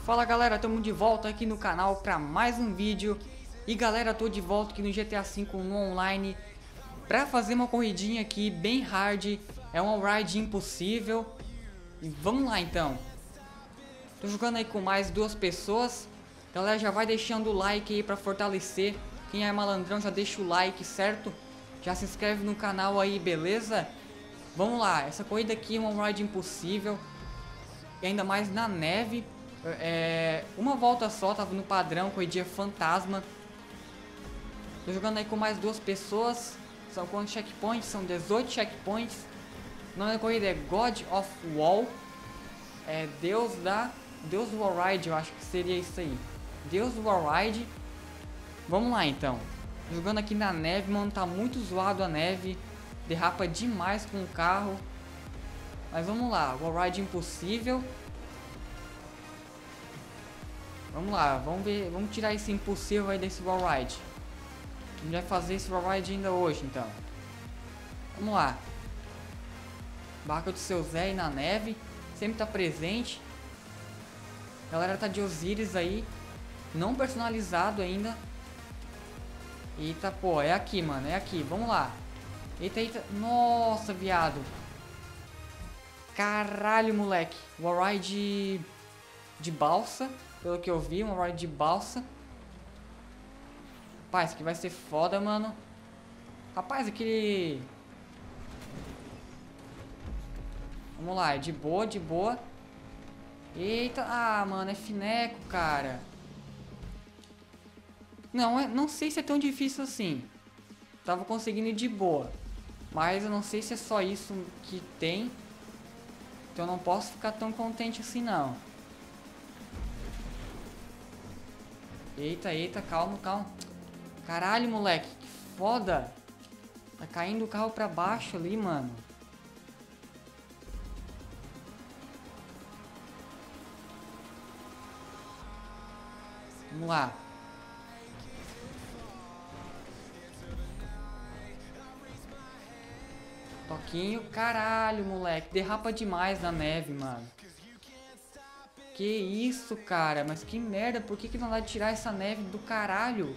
Fala galera, estamos de volta aqui no canal para mais um vídeo. E galera, tô de volta aqui no GTA V no online para fazer uma corridinha aqui bem hard. É um ride impossível. E vamos lá então. Tô jogando aí com mais duas pessoas. Galera, já vai deixando o like aí para fortalecer. Quem é malandrão já deixa o like, certo? Já se inscreve no canal aí, beleza? Vamos lá, essa corrida aqui é um ride impossível. E ainda mais na neve. Uma volta só, tava no padrão, corridinha fantasma. Tô jogando aí com mais duas pessoas. São quantos checkpoints? São 18 checkpoints. O nome da corrida é God of War. É Deus do Warride, eu acho que seria isso aí. Deus do Warride. Vamos lá então. Tô jogando aqui na neve, mano, tá muito zoado a neve. Derrapa demais com o carro. Mas vamos lá, Warride impossível. Vamos lá, vamos ver, vamos tirar esse impossível aí desse wallride. A gente vai fazer esse wallride ainda hoje, então. Vamos lá. Barca do seu Zé aí na neve, sempre tá presente. A galera tá de Osiris aí, não personalizado ainda. Eita, pô, é aqui, mano, é aqui, vamos lá. Eita, eita, nossa, viado. Caralho, moleque. Wallride de balsa. Pelo que eu vi, uma ride de balsa. Rapaz, isso aqui vai ser foda, mano. Rapaz, aquele... Vamos lá, é de boa, de boa. Eita, mano, é fineco, cara. Não sei se é tão difícil assim. Tava conseguindo ir de boa. Mas eu não sei se é só isso que tem. Então eu não posso ficar tão contente assim, não. Eita, eita, calma, calma. Caralho, moleque, que foda. Tá caindo o carro pra baixo ali, mano. Vamos lá. Toquinho, caralho, moleque. Derrapa demais na neve, mano. Que isso, cara? Mas que merda, por que não dá de tirar essa neve do caralho?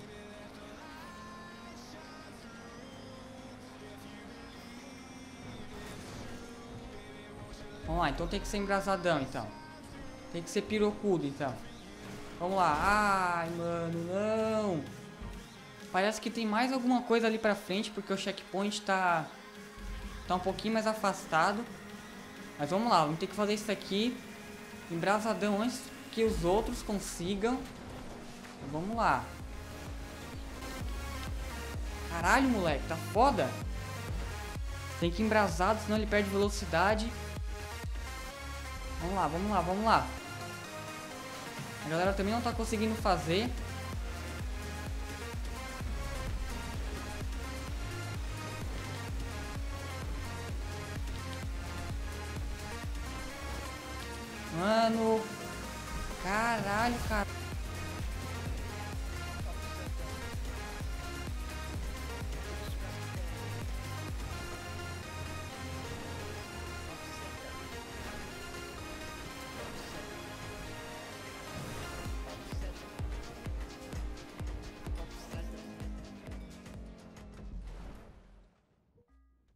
Vamos lá, então tem que ser embrasadão, então. Tem que ser pirocudo, então. Vamos lá. Ai, mano, não. Parece que tem mais alguma coisa ali pra frente, porque o checkpoint tá um pouquinho mais afastado. Mas vamos lá, vamos ter que fazer isso aqui embrasadão antes que os outros consigam. Então, vamos lá. Caralho, moleque, tá foda. Tem que ir embrasado, senão ele perde velocidade. Vamos lá, vamos lá, vamos lá. A galera também não tá conseguindo fazer. Mano. Caralho, cara.